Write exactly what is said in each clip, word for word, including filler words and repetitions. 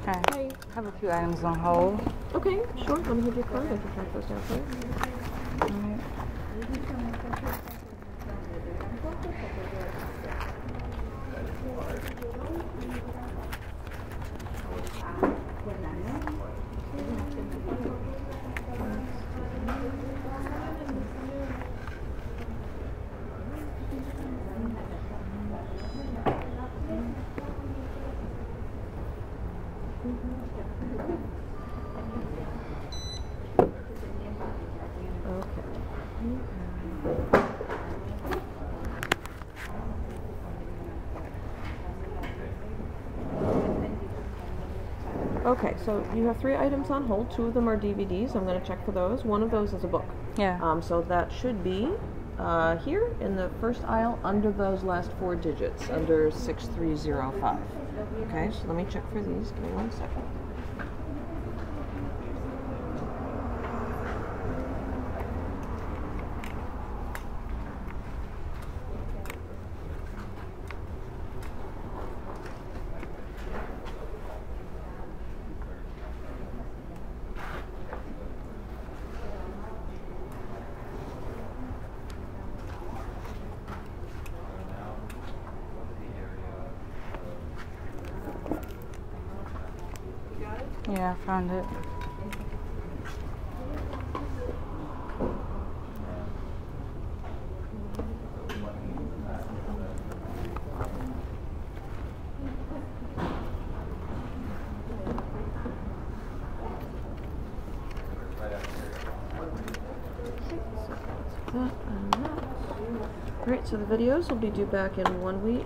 Hi. Hi. I have a few items on hold. Okay, sure. Let me have your card. I can track those down for you. Alright. Okay, so you have three items on hold. Two of them are D V Ds. I'm going to check for those. One of those is a book. Yeah. Um, so that should be uh, here in the first aisle under those last four digits, under six three zero five. Okay, so let me check for these. Give me one second. Yeah, I found it. Alright, so the videos will be due back in one week.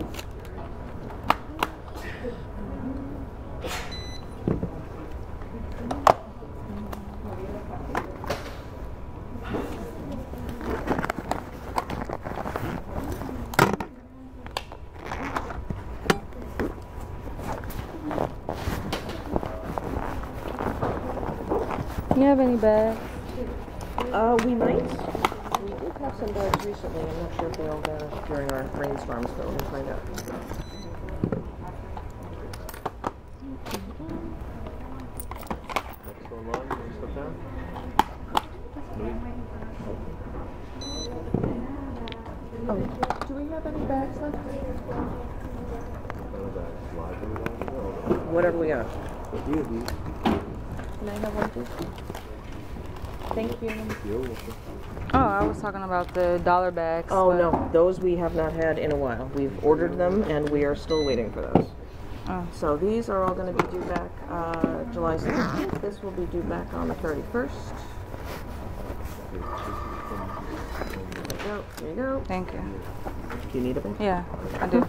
Do you have any bags? Uh, we might. We did have some bags recently. I'm not sure if they all vanished during our rainstorms, but we'll find out. Next one long, you step down. Oh, do we have any bags left? Whatever we got. Can I have one, please? Thank you. Oh, I was talking about the dollar bags. Oh, no. Those we have not had in a while. We've ordered them, and we are still waiting for those. Oh. So these are all going to be due back uh, July seventeenth. This will be due back on the thirty-first. There you go. There you go. Thank you. Do you need a bag? Yeah, I do.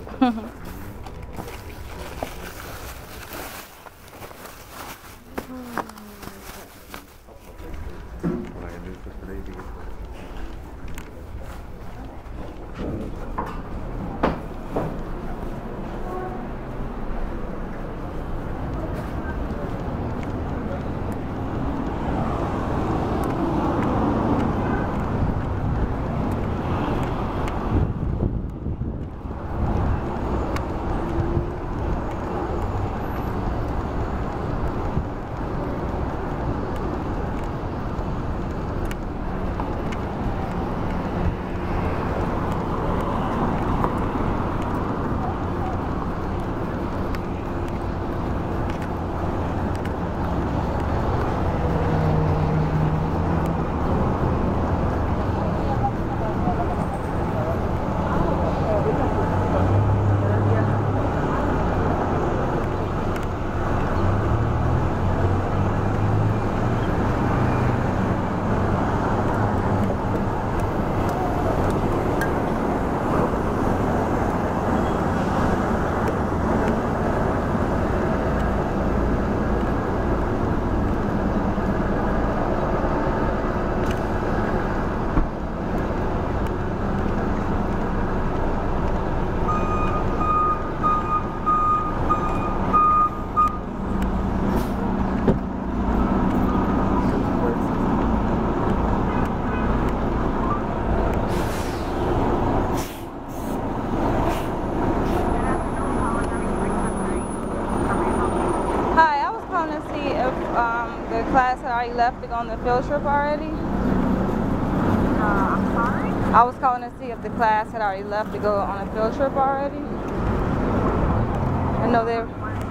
class had already left to go on the field trip already? Uh, I'm sorry? I was calling to see if the class had already left to go on a field trip already. I know they're...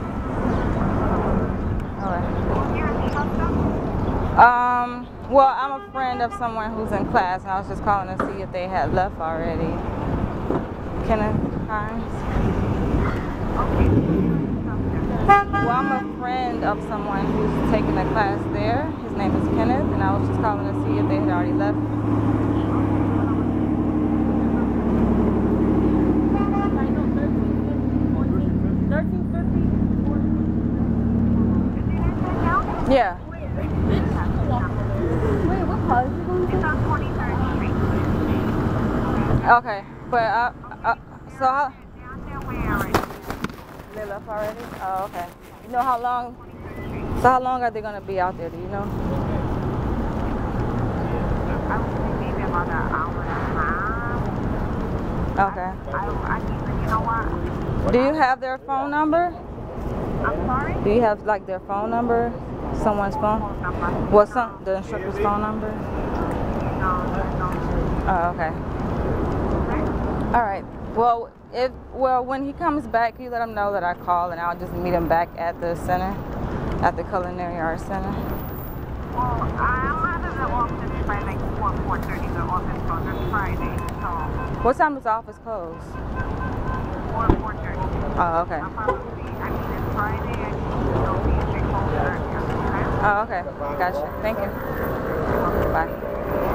Um, well, I'm a friend of someone who's in class, and I was just calling to see if they had left already. Kenneth Hines? Well, I'm a friend of someone who's taking a class there. His name is Kenneth, and I was just calling to see if they had already left. Yeah. Wait, what college is it going to? It's on twenty-third Street. Okay, but uh, uh so how? They left already? Oh, okay. You know how long? So how long are they gonna be out there? Do you know? I would say maybe about an hour and a half. Okay. I, I mean, you know what? Do you have their phone number? I'm sorry? Do you have like their phone number? Someone's phone? Phone number. What's some the instructor's phone number? No, no. Oh, okay. All right. Well, if well when he comes back, you let him know that I called, and I'll just meet him back at the center, at the Culinary Arts Center. Well, I'll have the office by like four, four thirty. The office closes Friday, so What time does the office close? four, four thirty. Oh, okay. I'll probably, I mean, it's Friday. I think it'll be a bit closer. Okay? Oh, okay. Gotcha. Thank you. Bye.